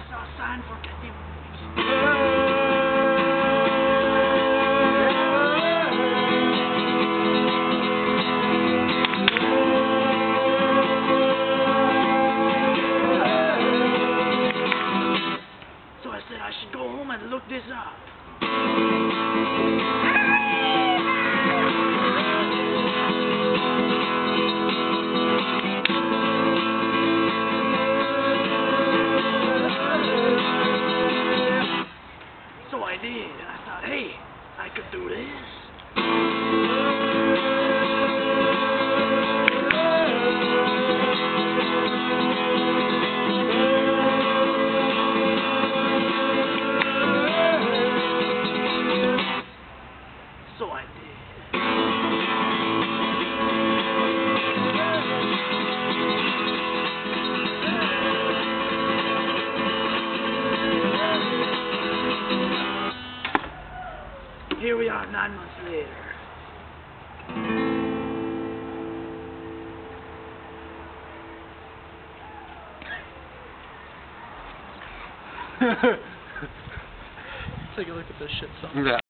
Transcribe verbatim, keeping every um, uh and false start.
I saw a sign for Cathy. So I said I should go home and look this up. So I did, and I thought, hey, I could do this. So I did. Here we are nine months later. Take a look at this shit song. Yeah.